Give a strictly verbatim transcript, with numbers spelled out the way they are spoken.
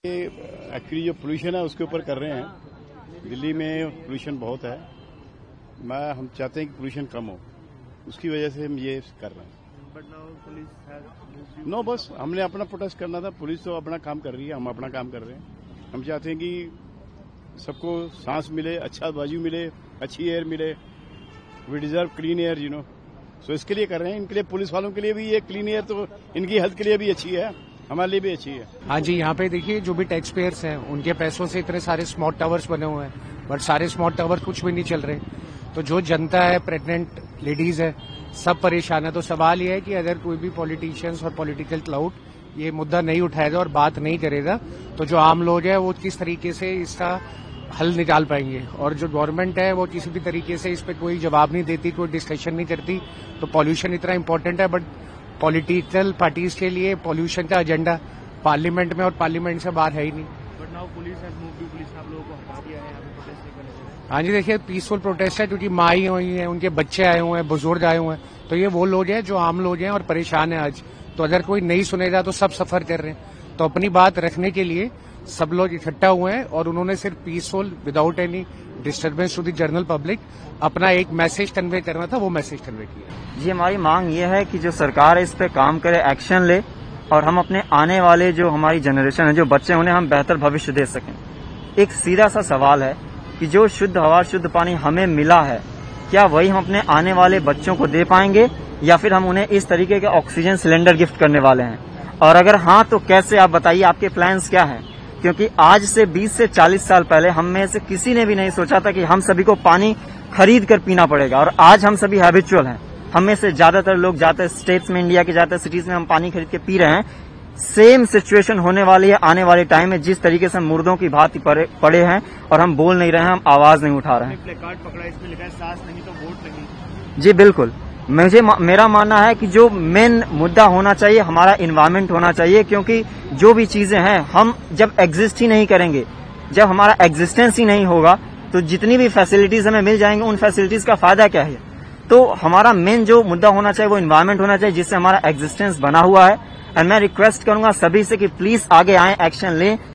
Actually जो pollution है उसके ऊपर कर रहे हैं। दिल्ली में पोल्यूशन बहुत है, मैं हम चाहते हैं कि पोल्यूशन कम हो, उसकी वजह से हम ये कर रहे हैं। बट नाउ पुलिस नो बस हमने अपना प्रोटेस्ट करना था, पुलिस तो अपना काम कर रही है, हम अपना काम कर रहे हैं। हम चाहते हैं कि सबको सांस मिले, अच्छा वायु मिले, अच्छी एयर मिले। We deserve clean air, you know, so इसके लिए कर रहे हैं। इनके लिए, पुलिस वालों के लिए भी ये क्लीन एयर तो इनकी हेल्थ के लिए भी अच्छी है, हमारे लिए भी अच्छी है। हाँ जी, यहाँ पे देखिए जो भी टैक्स पेयर्स हैं उनके पैसों से इतने सारे स्मार्ट टावर्स बने हुए हैं, बट सारे स्मार्ट टावर कुछ भी नहीं चल रहे। तो जो जनता है, प्रेग्नेंट लेडीज है, सब परेशान है। तो सवाल ये है कि अगर कोई भी पॉलिटिशियंस और पॉलिटिकल क्लाउड ये मुद्दा नहीं उठाएगा और बात नहीं करेगा, तो जो आम लोग हैं वो किस तरीके से इसका हल निकाल पाएंगे। और जो गवर्नमेंट है वो किसी भी तरीके से इस पर कोई जवाब नहीं देती, कोई डिस्कशन नहीं करती। तो पॉल्यूशन इतना इंपॉर्टेंट है, बट पॉलिटिकल पार्टीज के लिए पॉल्यूशन का एजेंडा पार्लियामेंट में और पार्लियामेंट से बाहर है ही नहीं। But now police has moved, police ने आप लोगों को हटा दिया है, यहाँ पे प्रोटेस्ट नहीं करने। हाँ जी, देखिए पीसफुल प्रोटेस्ट है, क्योंकि माँ आई हुई है, उनके बच्चे आए हुए हैं, बुजुर्ग आए हुए हैं। तो ये वो लोग हैं जो आम लोग हैं और परेशान है आज। तो अगर कोई नहीं सुनेगा तो सब सफर कर रहे हैं। तो अपनी बात रखने के लिए सब लोग इकट्ठा हुए हैं और उन्होंने सिर्फ peaceful, without any disturbance to the general public, अपना एक मैसेज कन्वे करना था, वो मैसेज कन्वे किया। जी, हमारी मांग ये है कि जो सरकार है इस पे काम करे, एक्शन ले, और हम अपने आने वाले जो हमारी जनरेशन है, जो बच्चे हैं, उन्हें हम बेहतर भविष्य दे सकें। एक सीधा सा सवाल है कि जो शुद्ध हवा, शुद्ध पानी हमें मिला है, क्या वही हम अपने आने वाले बच्चों को दे पाएंगे, या फिर हम उन्हें इस तरीके के ऑक्सीजन सिलेंडर गिफ्ट करने वाले हैं? और अगर हाँ, तो कैसे? आप बताइए, आपके प्लान्स क्या हैं? क्योंकि आज से बीस से चालीस साल पहले हम में से किसी ने भी नहीं सोचा था कि हम सभी को पानी खरीद कर पीना पड़ेगा, और आज हम सभी हैबिचुअल हैं। हम में से ज्यादातर लोग जाते स्टेट्स में, इंडिया के जाते सिटीज में हम पानी खरीद के पी रहे हैं। सेम सिचुएशन होने वाली है आने वाले टाइम में, जिस तरीके से हम मुर्दों की भांति पड़े हैं और हम बोल नहीं रहे हैं, हम आवाज नहीं उठा रहे हैं। प्लेकार्ड पकड़ा, इसमें लिखा है सांस नहीं तो वोट नहीं। जी बिल्कुल, मुझे मेरा मानना है कि जो मेन मुद्दा होना चाहिए हमारा इन्वायरमेंट होना चाहिए, क्योंकि जो भी चीजें हैं, हम जब एग्जिस्ट ही नहीं करेंगे, जब हमारा एग्जिस्टेंस ही नहीं होगा, तो जितनी भी फैसिलिटीज हमें मिल जाएंगे, उन फैसिलिटीज का फायदा क्या है? तो हमारा मेन जो मुद्दा होना चाहिए वो इन्वायरमेंट होना चाहिए, जिससे हमारा एग्जिस्टेंस बना हुआ है। एंड मैं रिक्वेस्ट करूंगा सभी से कि प्लीज आगे आए, एक्शन लें,